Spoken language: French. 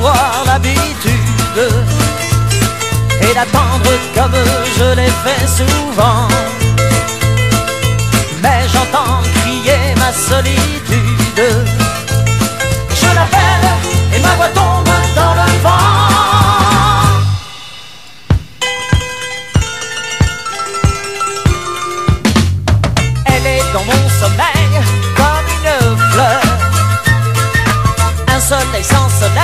avoir l'habitude et d'attendre comme je l'ai fait souvent. Mais j'entends crier ma solitude. Je l'appelle et ma voix tombe dans le vent. Elle est dans mon sommeil comme une fleur, un soleil sans soleil